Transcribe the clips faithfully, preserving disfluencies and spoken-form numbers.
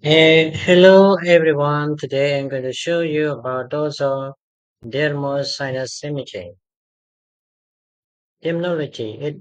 Hey, hello everyone. Today I'm going to show you about dorsal dermosinus imaging. Terminology: it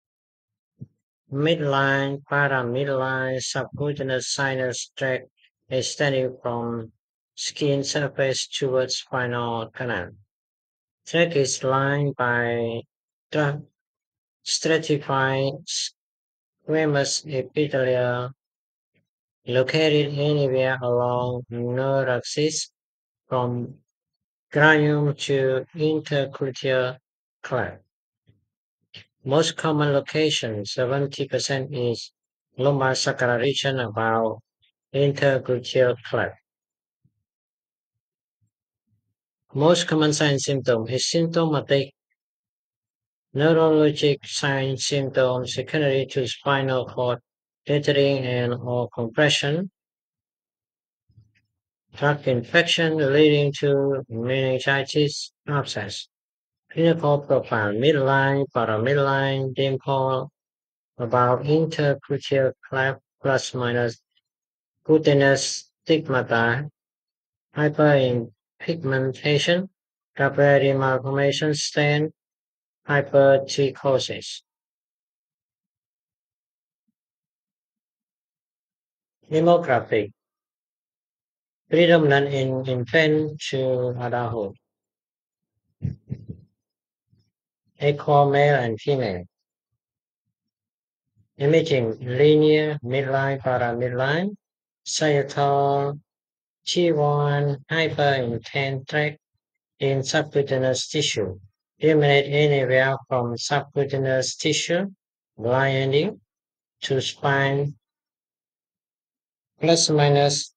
midline, para-midline, subcutaneous sinus tract extending from skin surface towards spinal canal. Tract is lined by tra- stratified squamous epithelia located anywhere along neuraxis from cranium to intercruciate cleft. Most common location, seventy percent is lumbar sacral region about intercruciate cleft. Most common sign symptom is symptomatic neurologic sign symptoms secondary to spinal cord tethering and or compression, tract infection leading to meningitis abscess. Clinical profile: midline, paramidline, dimple, about intercruciate cleft plus minus cutaneous stigmata, hyperpigmentation, capillary malformation stain, hypertrichosis. Demographic: predominant in infant to adulthood, equal male and female. Imaging: linear, midline, paramidline, sagittal, T one, hyperintense tract in subcutaneous tissue. Eliminate anywhere from subcutaneous tissue, blinding, to spine, plus minus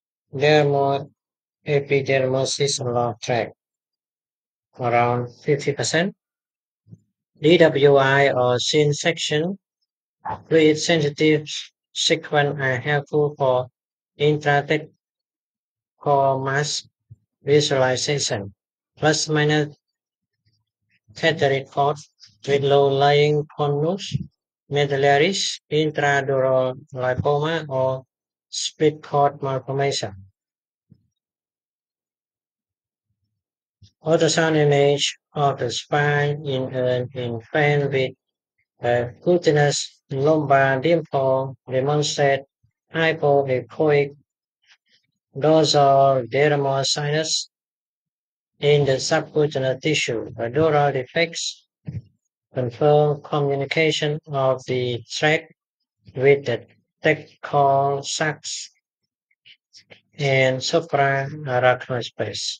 dermoepidermosis along tract, around fifty percent. D W I or scene section, fluid sensitive sequence are helpful for intrathecal mass visualization, plus minus tetheric cord with low-lying conus, medullaris, intradural lipoma, or split cord malformation. Ultrasound image of the spine in an infant with a glutinous lumbar dimple demonstrate hypoechoic dorsal dermosinus in the subcutaneous tissue. Dural defects confirm communication of the tract with the tactile sacs and supraarachnoid space.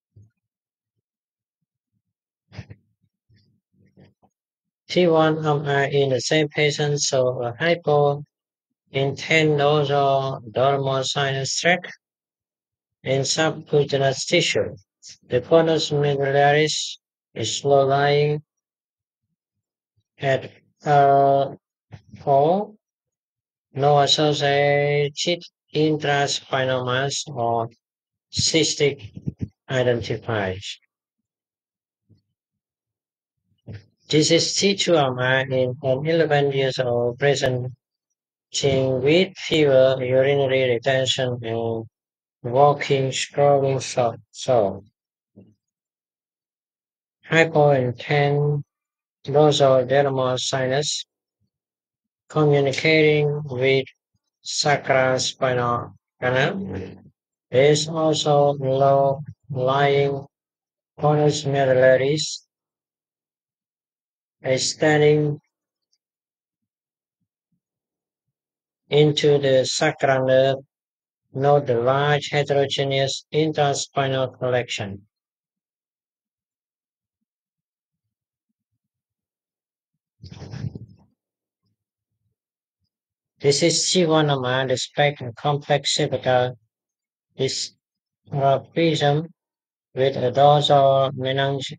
T one M R in the same patient saw a hypointendosal dermosinus tract in subcutaneous tissue. The conus medullaris is low-lying at L four, no associated intraspinal mass or cystic identified. This is T two M R in an eleven years old presenting with fever, urinary retention, and walking, scrolling so, so hypointense dorsal dermosinus communicating with sacrospinal canal. There is also low-lying conus medullaris extending into the sacral nerve, not the large heterogeneous intraspinal collection. This is T one M R, the spectrum complex cervical dysraphism with a dorsal meningeal,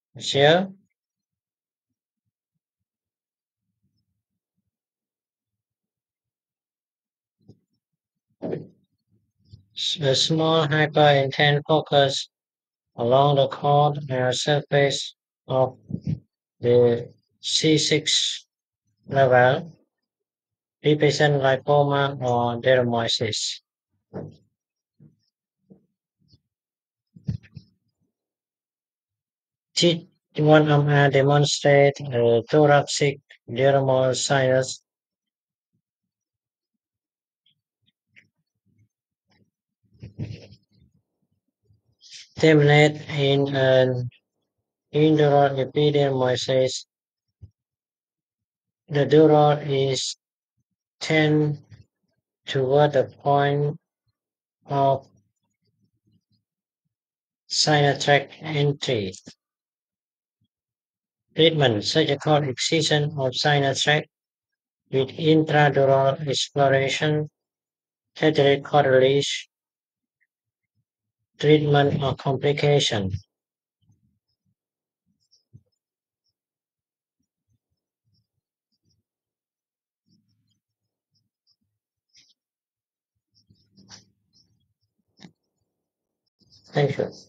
a small hyperintense focus along the cord and surface of the C six level, represent lipoma or dermosis. T one M A demonstrate uh, thoracic dermal sinus terminate in an indoor epidermolysis. The dura is tend toward the point of sinus tract entry. Treatment: surgical excision of sinus tract with intradural exploration, cataract cartilage, treatment or complication. Thank you.